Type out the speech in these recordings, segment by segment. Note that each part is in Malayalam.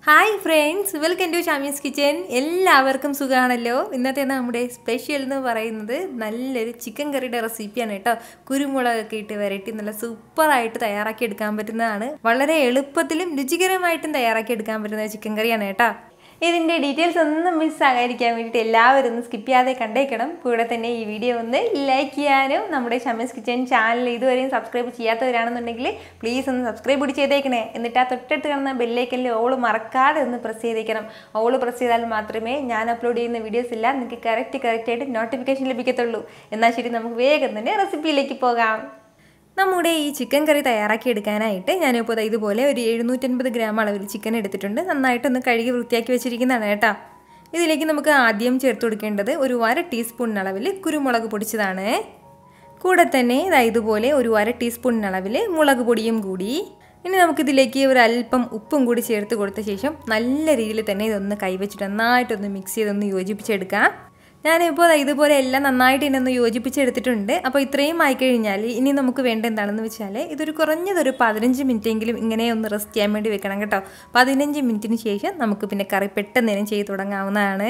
Hi friends, welcome to Shami's kitchen. എല്ലാവർക്കും സുഖമാണല്ലോ. ഇന്നത്തെ നമ്മുടെ സ്പെഷ്യൽ എന്ന് പറയുന്നത് നല്ലൊരു ചിക്കൻ കറിയുടെ റെസിപ്പിയാണ് കേട്ടോ. കുരുമുളകൊക്കെ ഇട്ട് വരട്ടി നല്ല സൂപ്പറായിട്ട് തയ്യാറാക്കി എടുക്കാൻ പറ്റുന്നതാണ്. വളരെ എളുപ്പത്തിലും രുചികരമായിട്ടും തയ്യാറാക്കി എടുക്കാൻ പറ്റുന്ന ചിക്കൻ കറിയാണ് കേട്ടോ. ഇതിൻ്റെ ഡീറ്റെയിൽസ് ഒന്നും മിസ്സാകാതിരിക്കാൻ വേണ്ടിയിട്ട് എല്ലാവരും ഒന്ന് സ്കിപ്പ് ചെയ്യാതെ കണ്ടേക്കണം. കൂടെ തന്നെ ഈ വീഡിയോ ഒന്ന് ലൈക്ക് ചെയ്യാനും നമ്മുടെ ഷമീസ് കിച്ചൻ ചാനൽ ഇതുവരെയും സബ്സ്ക്രൈബ് ചെയ്യാത്തവരാണെന്നുണ്ടെങ്കിൽ പ്ലീസ് ഒന്ന് സബ്സ്ക്രൈബ് കൂടി ചെയ്തേക്കണേ. എന്നിട്ട് ആ തൊട്ടടുത്ത് കാണുന്ന ബെല്ലൈക്കനിൽ ഓള് മറക്കാതെ ഒന്ന് പ്രസ് ചെയ്തേക്കണം. ഓള് പ്രസ് ചെയ്താൽ മാത്രമേ ഞാൻ അപ്ലോഡ് ചെയ്യുന്ന വീഡിയോസ് എല്ലാം നിങ്ങൾക്ക് കറക്റ്റായിട്ട് നോട്ടിഫിക്കേഷൻ ലഭിക്കത്തുള്ളൂ. എന്നാൽ ശരി, നമുക്ക് വേഗം തന്നെ റെസിപ്പിയിലേക്ക് പോകാം. നമ്മുടെ ഈ ചിക്കൻ കറി തയ്യാറാക്കി എടുക്കാനായിട്ട് ഞാനിപ്പോൾ ഇതുപോലെ ഒരു 750 ഗ്രാം അളവിൽ ചിക്കൻ എടുത്തിട്ടുണ്ട്. നന്നായിട്ടൊന്ന് കഴുകി വൃത്തിയാക്കി വെച്ചിരിക്കുന്നതാണ് കേട്ടോ. ഇതിലേക്ക് നമുക്ക് ആദ്യം ചേർത്ത് കൊടുക്കേണ്ടത് ഒരു 1/2 ടീസ്പൂൺ അളവിൽ കുരുമുളക് പൊടിച്ചതാണ്. കൂടെ തന്നെ ഇതുപോലെ ഒരു 1/2 ടീസ്പൂൺ അളവിൽ മുളക് പൊടിയും കൂടി. ഇനി നമുക്കിതിലേക്ക് ഒരു അല്പം ഉപ്പും കൂടി ചേർത്ത് കൊടുത്ത ശേഷം നല്ല രീതിയിൽ തന്നെ ഇതൊന്ന് കൈവച്ചിട്ട് നന്നായിട്ടൊന്ന് മിക്സ് ചെയ്തൊന്ന് യോജിപ്പിച്ചെടുക്കാം. ഞാനിപ്പോൾ ഇതുപോലെ എല്ലാം നന്നായിട്ട് ഇതിനൊന്ന് യോജിപ്പിച്ചെടുത്തിട്ടുണ്ട്. അപ്പോൾ ഇത്രയും ആയിക്കഴിഞ്ഞാൽ ഇനി നമുക്ക് വേണ്ട എന്താണെന്ന് വെച്ചാൽ ഇതൊരു കുറഞ്ഞതൊരു 15 മിനിറ്റെങ്കിലും ഇങ്ങനെ ഒന്ന് റെസ്റ്റ് ചെയ്യാൻ വേണ്ടി വെക്കണം കേട്ടോ. 15 മിനിറ്റിന് ശേഷം നമുക്ക് പിന്നെ കറി പെട്ടെന്ന് തന്നെ ചെയ്ത് തുടങ്ങാവുന്നതാണ്.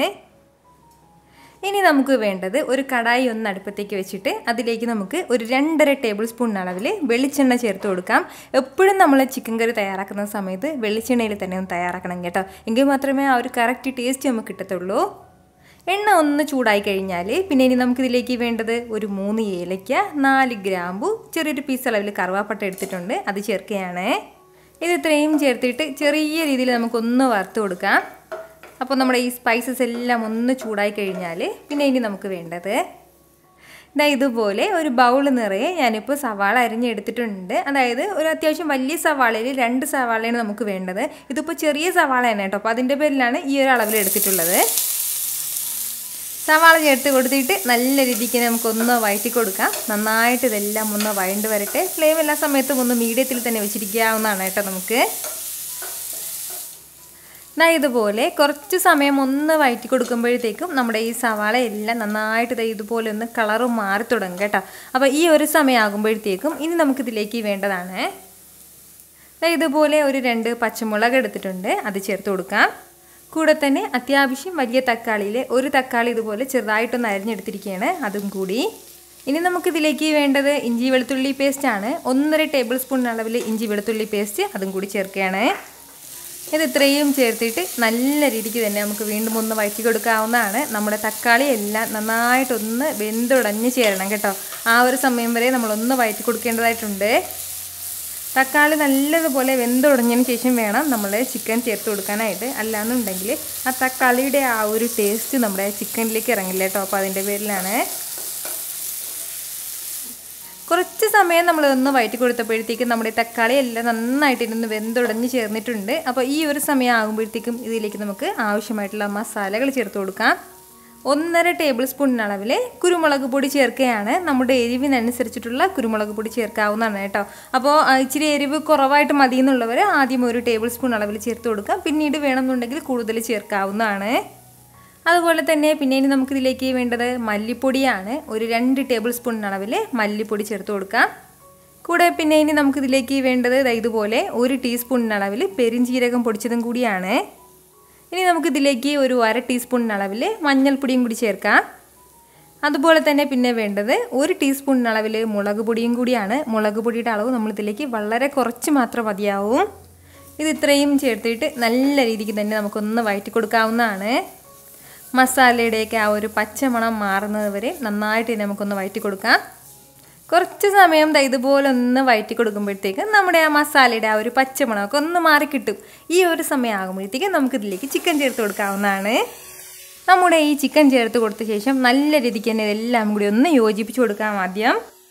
ഇനി നമുക്ക് വേണ്ടത് ഒരു കടായി ഒന്ന് അടുപ്പത്തേക്ക് വെച്ചിട്ട് അതിലേക്ക് നമുക്ക് ഒരു 2.5 ടേബിൾ സ്പൂൺ അളവിൽ വെളിച്ചെണ്ണ ചേർത്ത് കൊടുക്കാം. എപ്പോഴും നമ്മൾ ചിക്കൻ കറി തയ്യാറാക്കുന്ന സമയത്ത് വെളിച്ചെണ്ണയിൽ തന്നെ ഒന്ന് തയ്യാറാക്കണം കേട്ടോ. എങ്കിൽ മാത്രമേ ആ ഒരു കറക്റ്റ് ടേസ്റ്റ് നമുക്ക് കിട്ടത്തുള്ളൂ. എണ്ണ ഒന്ന് ചൂടായി കഴിഞ്ഞാൽ പിന്നെ ഇനി നമുക്കിതിലേക്ക് വേണ്ടത് ഒരു 3 ഏലയ്ക്ക, 4 ഗ്രാമ്പു, ചെറിയൊരു പീസ് അളവിൽ കറുവാപ്പട്ട എടുത്തിട്ടുണ്ട്, അത് ചേർക്കുകയാണ്. ഇത് ഇത്രയും ചേർത്തിട്ട് ചെറിയ രീതിയിൽ നമുക്കൊന്ന് വറുത്ത് കൊടുക്കാം. അപ്പോൾ നമ്മുടെ ഈ സ്പൈസസ് എല്ലാം ഒന്ന് ചൂടായി കഴിഞ്ഞാൽ പിന്നെ ഇനി നമുക്ക് വേണ്ടത് ഇതുപോലെ ഒരു ബൗൾ നിറയെ ഞാനിപ്പോൾ സവാള അരിഞ്ഞെടുത്തിട്ടുണ്ട്. അതായത് ഒരു അത്യാവശ്യം വലിയ സവാളയിൽ 2 സവാളയാണ് നമുക്ക് വേണ്ടത്. ഇതിപ്പോൾ ചെറിയ സവാളയാണ് കേട്ടോ. അപ്പോൾ അതിൻ്റെ പേരിലാണ് ഈ ഒരു അളവിൽ എടുത്തിട്ടുള്ളത്. സവാള ചേർത്ത് കൊടുത്തിട്ട് നല്ല രീതിക്ക് നമുക്കൊന്ന് വഴറ്റി കൊടുക്കാം. നന്നായിട്ട് ഇതെല്ലാം ഒന്ന് വഴണ്ട് വരട്ടെ. ഫ്ലെയിം എല്ലാ സമയത്തും ഒന്ന് മീഡിയത്തിൽ തന്നെ വെച്ചിരിക്കാവുന്നതാണ് കേട്ടോ. നമുക്ക് ഇതുപോലെ കുറച്ച് സമയം ഒന്ന് വഴറ്റി കൊടുക്കുമ്പോഴത്തേക്കും നമ്മുടെ ഈ സവാള എല്ലാം നന്നായിട്ട് ഇതുപോലെ ഒന്ന് കളറ് മാറി തുടങ്ങും കേട്ടോ. അപ്പോൾ ഈ ഒരു സമയം ആകുമ്പോഴത്തേക്കും ഇനി നമുക്കിതിലേക്ക് വേണ്ടതാണ് ഇതുപോലെ ഒരു 2 പച്ചമുളക് എടുത്തിട്ടുണ്ട്, അത് ചേർത്ത് കൊടുക്കാം. കൂടെ തന്നെ അത്യാവശ്യം വലിയ തക്കാളിയിൽ ഒരു തക്കാളി ഇതുപോലെ ചെറുതായിട്ടൊന്ന് അരിഞ്ഞെടുത്തിരിക്കുകയാണ്, അതും കൂടി. ഇനി നമുക്കിതിലേക്ക് വേണ്ടത് ഇഞ്ചി വെളുത്തുള്ളി പേസ്റ്റാണ്. 1.5 ടേബിൾ സ്പൂൺ അളവിൽ ഇഞ്ചി വെളുത്തുള്ളി പേസ്റ്റ്, അതും കൂടി ചേർക്കുകയാണ്. ഇത് ഇത്രയും ചേർത്തിട്ട് നല്ല രീതിക്ക് തന്നെ നമുക്ക് വീണ്ടും ഒന്ന് വഴറ്റി കൊടുക്കാവുന്നതാണ്. നമ്മുടെ തക്കാളി എല്ലാം നന്നായിട്ടൊന്ന് വെന്തുടഞ്ഞ് ചേരണം കേട്ടോ. ആ ഒരു സമയം വരെ നമ്മളൊന്ന് വഴറ്റി കൊടുക്കേണ്ടതായിട്ടുണ്ട്. തക്കാളി നല്ലതുപോലെ വെന്തുടഞ്ഞതിന് ശേഷം വേണം നമ്മൾ ചിക്കൻ ചേർത്ത് കൊടുക്കാനായിട്ട്. അല്ലാന്നുണ്ടെങ്കിൽ ആ തക്കാളിയുടെ ആ ഒരു ടേസ്റ്റ് നമ്മുടെ ചിക്കനിലേക്ക് ഇറങ്ങില്ല കേട്ടോ. അപ്പോൾ അതിൻ്റെ പേരിലാണ്. കുറച്ച് സമയം നമ്മളൊന്ന് വഴറ്റി കൊടുത്തപ്പോഴത്തേക്കും നമ്മുടെ തക്കാളി എല്ലാം നന്നായിട്ട് ഇരുന്ന് വെന്തുടഞ്ഞ് ചേർന്നിട്ടുണ്ട്. അപ്പോൾ ഈ ഒരു സമയം ആകുമ്പോഴത്തേക്കും ഇതിലേക്ക് നമുക്ക് ആവശ്യമായിട്ടുള്ള മസാലകൾ ചേർത്ത് കൊടുക്കാം. 1.5 ടേബിൾ സ്പൂൺ അളവിൽ കുരുമുളക് പൊടി ചേർക്കുകയാണ്. നമ്മുടെ എരിവിനനുസരിച്ചിട്ടുള്ള കുരുമുളക് പൊടി ചേർക്കാവുന്നതാണ് കേട്ടോ. അപ്പോൾ ഇച്ചിരി എരിവ് കുറവായിട്ട് മതി എന്നുള്ളവർ ആദ്യം 1 ടേബിൾ സ്പൂൺ അളവിൽ ചേർത്ത് കൊടുക്കാം. പിന്നീട് വേണമെന്നുണ്ടെങ്കിൽ കൂടുതൽ ചേർക്കാവുന്നതാണ്. അതുപോലെ തന്നെ പിന്നെ ഇനി നമുക്കിതിലേക്ക് വേണ്ടത് മല്ലിപ്പൊടിയാണ്. ഒരു 2 ടേബിൾ സ്പൂൺ അളവിൽ മല്ലിപ്പൊടി ചേർത്ത് കൊടുക്കാം. കൂടെ പിന്നെ ഇനി നമുക്കിതിലേക്ക് വേണ്ടത് ഇതുപോലെ 1 ടീസ്പൂൺ അളവിൽ പെരിഞ്ജീരകം പൊടിച്ചതും കൂടിയാണ്. ഇനി നമുക്കിതിലേക്ക് ഒരു 1/2 ടീസ്പൂൺ അളവിൽ മഞ്ഞൾപ്പൊടിയും കൂടി ചേർക്കാം. അതുപോലെ തന്നെ പിന്നെ വേണ്ടത് 1 ടീസ്പൂൺ അളവിൽ മുളക് പൊടിയും കൂടിയാണ്. മുളക് പൊടിയുടെ അളവ് നമ്മളിതിലേക്ക് വളരെ കുറച്ച് മാത്രം മതിയാവും. ഇത് ഇത്രയും ചേർത്തിട്ട് നല്ല രീതിക്ക് തന്നെ നമുക്കൊന്ന് വഴറ്റി കൊടുക്കാവുന്നതാണ്. മസാലയുടെയൊക്കെ ആ ഒരു പച്ചമണം മാറുന്നത് വരെ നന്നായിട്ട് നമുക്കൊന്ന് വഴറ്റി കൊടുക്കാം. കുറച്ച് സമയം ഇതുപോലെ ഒന്ന് വഴറ്റി കൊടുക്കുമ്പോഴത്തേക്ക് നമ്മുടെ ആ മസാലയുടെ ആ ഒരു പച്ചമണമൊക്കെ ഒന്ന് മാറിക്കിട്ടും. ഈ ഒരു സമയം ആകുമ്പോഴത്തേക്ക് നമുക്കിതിലേക്ക് ചിക്കൻ ചേർത്ത് കൊടുക്കാവുന്നതാണ്. നമ്മുടെ ഈ ചിക്കൻ ചേർത്ത് കൊടുത്ത ശേഷം നല്ല രീതിക്ക് തന്നെ ഇതെല്ലാം കൂടി ഒന്ന് യോജിപ്പിച്ച് കൊടുക്കാം. ആദ്യം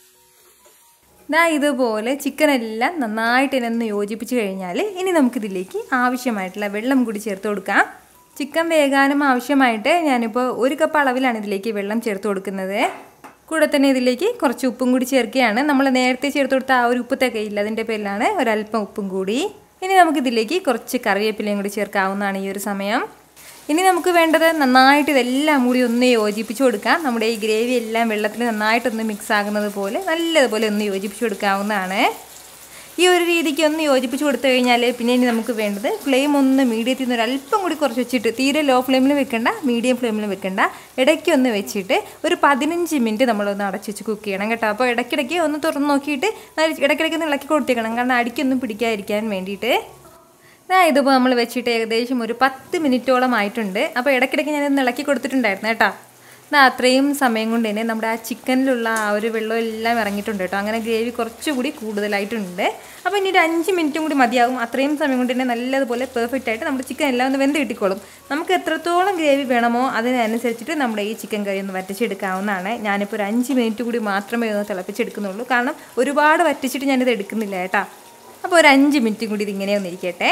ഇതുപോലെ ചിക്കനെല്ലാം നന്നായിട്ട് തന്നെ ഒന്ന് യോജിപ്പിച്ച് കഴിഞ്ഞാൽ ഇനി നമുക്കിതിലേക്ക് ആവശ്യമായിട്ടുള്ള വെള്ളം കൂടി ചേർത്ത് കൊടുക്കാം. ചിക്കൻ വേകാനും ആവശ്യമായിട്ട് ഞാനിപ്പോൾ 1 കപ്പ് അളവിലാണ് ഇതിലേക്ക് വെള്ളം ചേർത്ത് കൊടുക്കുന്നത്. കൂടെ തന്നെ ഇതിലേക്ക് കുറച്ച് ഉപ്പും കൂടി ചേർക്കുകയാണ്. നമ്മൾ നേരത്തെ ചേർത്ത് കൊടുത്ത ആ ഒരു ഉപ്പ് തികയില്ല, അതിൻ്റെ പേരിലാണ് ഒരല്പം ഉപ്പും കൂടി. ഇനി നമുക്കിതിലേക്ക് കുറച്ച് കറിവേപ്പിലയും കൂടി ചേർക്കാവുന്നതാണ് ഈ ഒരു സമയം. ഇനി നമുക്ക് വേണ്ടത് നന്നായിട്ട് ഇതെല്ലാം കൂടി ഒന്ന് യോജിപ്പിച്ച് കൊടുക്കാം. നമ്മുടെ ഈ ഗ്രേവി എല്ലാം വെള്ളത്തിൽ നന്നായിട്ടൊന്ന് മിക്സ് ആകുന്നത് പോലെ നല്ലതുപോലെ ഒന്ന് യോജിപ്പിച്ച് കൊടുക്കാവുന്നതാണ്. ഈ ഒരു രീതിക്ക് ഒന്ന് യോജിപ്പിച്ച് കൊടുത്തു കഴിഞ്ഞാൽ പിന്നെ ഇനി നമുക്ക് വേണ്ടത് ഫ്ലെയിം ഒന്ന് മീഡിയത്തിൽ നിന്ന് ഒരല്പം കൂടി കുറച്ച് വെച്ചിട്ട്, തീരെ ലോ ഫ്ലെയിമിൽ വെക്കണ്ട, മീഡിയം ഫ്ലെയിമിൽ വെക്കണ്ട, ഇടയ്ക്കൊന്ന് വെച്ചിട്ട് ഒരു 15 മിനിറ്റ് നമ്മളൊന്ന് അടച്ച് വെച്ച് കുക്ക് ചെയ്യണം കേട്ടോ. അപ്പോൾ ഇടയ്ക്കിടയ്ക്ക് ഒന്ന് തുറന്ന് നോക്കിയിട്ട് ഇടയ്ക്കിടയ്ക്ക് ഒന്ന് ഇളക്കി കൊടുത്തേക്കണം, കാരണം അടിക്കൊന്നും പിടിക്കാതിരിക്കാൻ വേണ്ടിയിട്ട്. ഇതിപ്പോൾ നമ്മൾ വെച്ചിട്ട് ഏകദേശം ഒരു 10 മിനിറ്റോളം ആയിട്ടുണ്ട്. അപ്പോൾ ഇടയ്ക്കിടയ്ക്ക് ഞാനൊന്ന് ഇളക്കി കൊടുത്തിട്ടുണ്ടായിരുന്നു കേട്ടോ. അത്രയും സമയം കൊണ്ട് തന്നെ നമ്മുടെ ആ ചിക്കനിലുള്ള ആ ഒരു വെള്ളം എല്ലാം ഇറങ്ങിയിട്ടുണ്ട് കേട്ടോ. അങ്ങനെ ഗ്രേവി കുറച്ചുകൂടി കൂടുതലായിട്ടുണ്ട്. അപ്പോൾ ഇനി ഒരു 5 മിനിറ്റും കൂടി മതിയാകും. അത്രയും സമയം കൊണ്ട് തന്നെ നല്ലതുപോലെ പെർഫെക്റ്റ് ആയിട്ട് നമ്മുടെ ചിക്കൻ എല്ലാം ഒന്ന് വെന്ത് കിട്ടിക്കോളും. നമുക്ക് എത്രത്തോളം ഗ്രേവി വേണമോ അതിനനുസരിച്ചിട്ട് നമ്മുടെ ഈ ചിക്കൻ കറി ഒന്ന് വറ്റിച്ചെടുക്കാവുന്നതാണ്. ഞാനിപ്പോൾ ഒരു 5 മിനിറ്റ് കൂടി മാത്രമേ ഒന്ന് തിളപ്പിച്ചെടുക്കുന്നുള്ളൂ, കാരണം ഒരുപാട് വറ്റിച്ചിട്ട് ഞാനിത് എടുക്കുന്നില്ല കേട്ടോ. അപ്പോൾ ഒരു 5 മിനിറ്റും കൂടി ഇതിങ്ങനെ ഒന്ന് ഇരിക്കട്ടെ.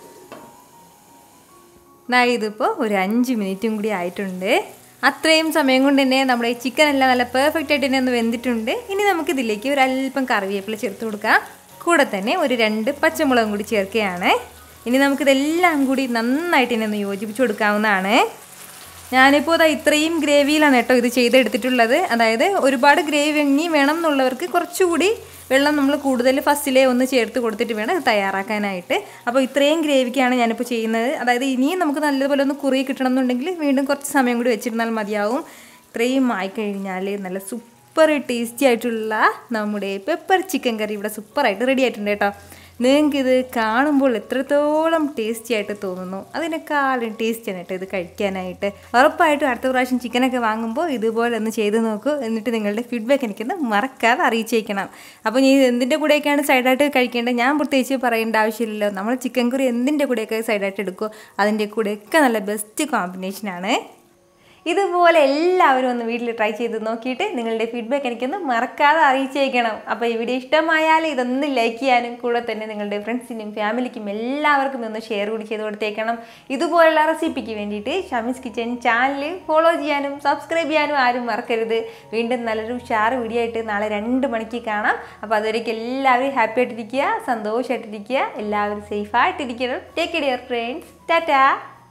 ഇതിപ്പോൾ ഒരു 5 മിനിറ്റും കൂടി ആയിട്ടുണ്ട്. അത്രയും സമയം കൊണ്ട് തന്നെ നമ്മുടെ ഈ ചിക്കൻ എല്ലാം നല്ല പെർഫെക്റ്റ് ആയിട്ട് തന്നെ ഒന്ന് വെന്തിട്ടുണ്ട്. ഇനി നമുക്കിതിലേക്ക് ഒരു അല്പം കറിവേപ്പില ചേർത്ത് കൊടുക്കാം. കൂടെ തന്നെ ഒരു 2 പച്ചമുളകും കൂടി ചേർക്കുകയാണ്. ഇനി നമുക്കിതെല്ലാം കൂടി നന്നായിട്ട് തന്നെ ഒന്ന് യോജിപ്പിച്ച് കൊടുക്കാവുന്നതാണ്. ഞാനിപ്പോൾ ഇത്രയും ഗ്രേവിയിലാണ് കേട്ടോ ഇത് ചെയ്തെടുത്തിട്ടുള്ളത്. അതായത് ഒരുപാട് ഗ്രേവി ഇനി വേണം എന്നുള്ളവർക്ക് കുറച്ചുകൂടി വെള്ളം നമ്മൾ കൂടുതൽ ഫസ്റ്റിലേ ഒന്ന് ചേർത്ത് കൊടുത്തിട്ട് വേണം ഇത് തയ്യാറാക്കാനായിട്ട്. അപ്പോൾ ഇത്രയും ഗ്രേവിക്കാണ് ഞാനിപ്പോൾ ചെയ്യുന്നത്. അതായത് ഇനിയും നമുക്ക് നല്ലതുപോലെ ഒന്ന് കുറുകി കിട്ടണം എന്നുണ്ടെങ്കിൽ വീണ്ടും കുറച്ച് സമയം കൂടി വെച്ചിരുന്നാൽ മതിയാവും. ഇത്രയും ആയിക്കഴിഞ്ഞാൽ നല്ല സൂപ്പർ ടേസ്റ്റി ആയിട്ടുള്ള നമ്മുടെ പെപ്പർ ചിക്കൻ കറി ഇവിടെ സൂപ്പറായിട്ട് റെഡി ആയിട്ടുണ്ട് കേട്ടോ. നിങ്ങൾക്കിത് കാണുമ്പോൾ എത്രത്തോളം ടേസ്റ്റി ആയിട്ട് തോന്നുന്നു, അതിനേക്കാളും ടേസ്റ്റിയാണ് കേട്ടോ ഇത് കഴിക്കാനായിട്ട്. ഉറപ്പായിട്ടും അടുത്ത പ്രാവശ്യം ചിക്കനൊക്കെ വാങ്ങുമ്പോൾ ഇതുപോലെ ഒന്ന് ചെയ്ത് നോക്കൂ. എന്നിട്ട് നിങ്ങളുടെ ഫീഡ്ബാക്ക് എനിക്കൊന്ന് മറക്കാതെ അറിയിച്ചേക്കണം. അപ്പോൾ ഇനി എന്തിൻ്റെ കൂടെയൊക്കെയാണ് സൈഡായിട്ട് കഴിക്കേണ്ടത് ഞാൻ പ്രത്യേകിച്ച് പറയേണ്ട ആവശ്യമില്ലല്ലോ. നമ്മൾ ചിക്കൻ കറി എന്തിൻ്റെ കൂടെയൊക്കെ സൈഡായിട്ട് എടുക്കുമോ അതിൻ്റെ കൂടെയൊക്കെ നല്ല ബെസ്റ്റ് കോമ്പിനേഷനാണ്. ഇതുപോലെ എല്ലാവരും ഒന്ന് വീട്ടിൽ ട്രൈ ചെയ്ത് നോക്കിയിട്ട് നിങ്ങളുടെ ഫീഡ്ബാക്ക് എനിക്കൊന്ന് മറക്കാതെ അറിയിച്ചേക്കണം. അപ്പോൾ ഈ വീഡിയോ ഇഷ്ടമായാൽ ഇതൊന്ന് ലൈക്ക് ചെയ്യാനും കൂടെ തന്നെ നിങ്ങളുടെ ഫ്രണ്ട്സിനും ഫാമിലിക്കും എല്ലാവർക്കും ഒന്ന് ഷെയർ കൂടി ചെയ്ത് കൊടുത്തേക്കണം. ഇതുപോലുള്ള റെസിപ്പിക്ക് വേണ്ടിയിട്ട് ഷമീസ് കിച്ചൻ ചാനൽ ഫോളോ ചെയ്യാനും സബ്സ്ക്രൈബ് ചെയ്യാനും ആരും മറക്കരുത്. വീണ്ടും നല്ലൊരു ഉഷാറ് വീഡിയോ ആയിട്ട് നാളെ 2 മണിക്ക് കാണാം. അപ്പോൾ അതുവരേക്കും എല്ലാവരും ഹാപ്പി ആയിട്ടിരിക്കുക, സന്തോഷമായിട്ടിരിക്കുക, എല്ലാവരും സേഫായിട്ടിരിക്കണം. Take care friends. ടാറ്റാ.